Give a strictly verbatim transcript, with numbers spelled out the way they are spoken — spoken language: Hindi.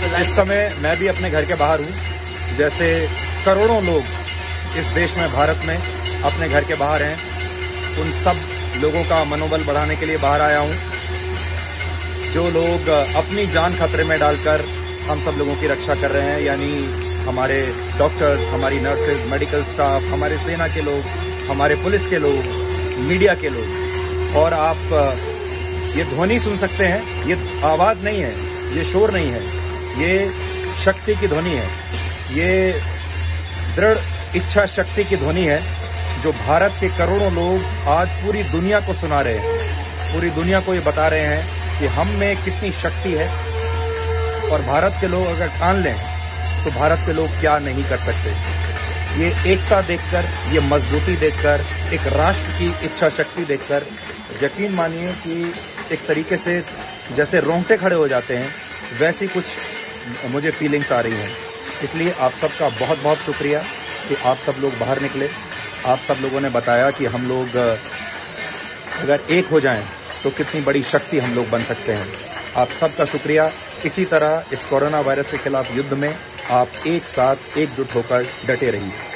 इस समय मैं भी अपने घर के बाहर हूँ। जैसे करोड़ों लोग इस देश में, भारत में अपने घर के बाहर हैं, उन सब लोगों का मनोबल बढ़ाने के लिए बाहर आया हूँ। जो लोग अपनी जान खतरे में डालकर हम सब लोगों की रक्षा कर रहे हैं, यानी हमारे डॉक्टर्स, हमारी नर्सेज, मेडिकल स्टाफ, हमारे सेना के लोग, हमारे पुलिस के लोग, मीडिया के लोग। और आप ये ध्वनि सुन सकते हैं, ये आवाज नहीं है, ये शोर नहीं है, ये शक्ति की ध्वनि है, ये दृढ़ इच्छा शक्ति की ध्वनि है, जो भारत के करोड़ों लोग आज पूरी दुनिया को सुना रहे हैं। पूरी दुनिया को ये बता रहे हैं कि हम में कितनी शक्ति है, और भारत के लोग अगर ठान लें तो भारत के लोग क्या नहीं कर सकते। ये एकता देखकर, ये मजबूती देखकर, एक राष्ट्र की इच्छा शक्ति देखकर यकीन मानिए कि एक तरीके से जैसे रोंगटे खड़े हो जाते हैं, वैसी कुछ मुझे फीलिंग्स आ रही हैं। इसलिए आप सबका बहुत बहुत शुक्रिया कि आप सब लोग बाहर निकले। आप सब लोगों ने बताया कि हम लोग अगर एक हो जाएं तो कितनी बड़ी शक्ति हम लोग बन सकते हैं। आप सबका शुक्रिया। इसी तरह इस कोरोना वायरस के खिलाफ युद्ध में आप एक साथ एकजुट होकर डटे रहिए।